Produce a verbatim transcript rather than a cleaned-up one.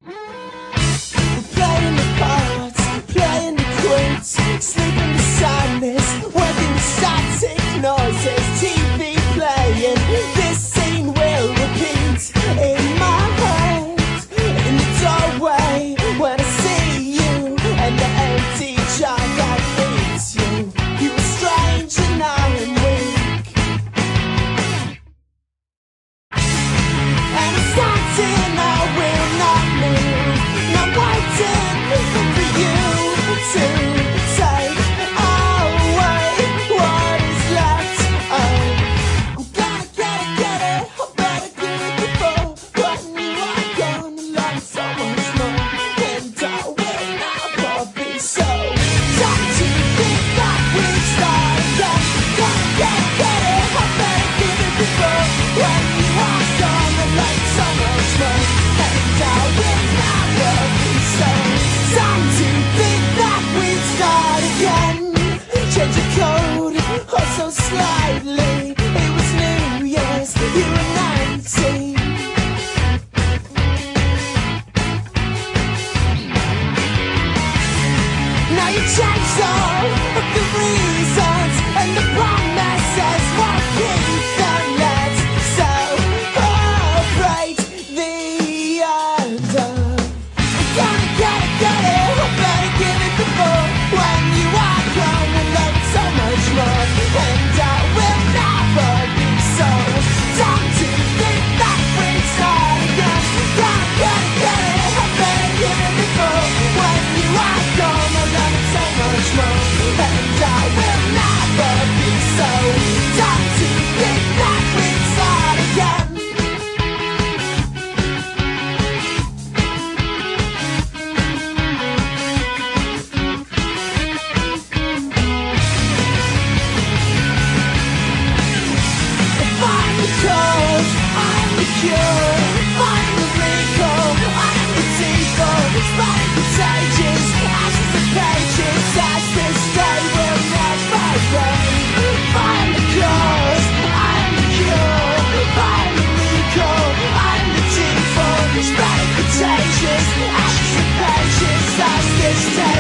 Playing the parts, playing the queens, sleeping beside this, working the static noises, T V playing. This scene will repeat in my head, in the doorway when I see you, and the empty jar that feeds you. You are strange and I am weak, and I'm standing, I will not move. I'm waiting for you to take away what is left. Oh, I'm gonna get it, get it. I better give it before when you are gone. I love so much more, and I will never be so. Time to think that we start again. Gonna get it, get it. I better give it before when you are gone. I love so much more, and I will never be so. Time to think that we start again. Change the code, oh so slightly. It was New Year's, you were nineteen. Now you changed all of the reasons, and the promises won't keep them. Let's celebrate the end of. Gonna get it, get it. I better give it before when you are gone. I love it so much more, and I will never be so. Time to think that we start again. Gonna get it, get it. I better give it before when you are gone. I love it so much more, and I will never be so. Time to think that we start again. I'm the cause, I'm the cure, I'm the recall, I'm the default. Spotted contagious, ashes of pages, as this day will never end. I'm the cause, I'm the cure, I'm the recall, I'm the default. Spotted contagious, ashes of pages, as this day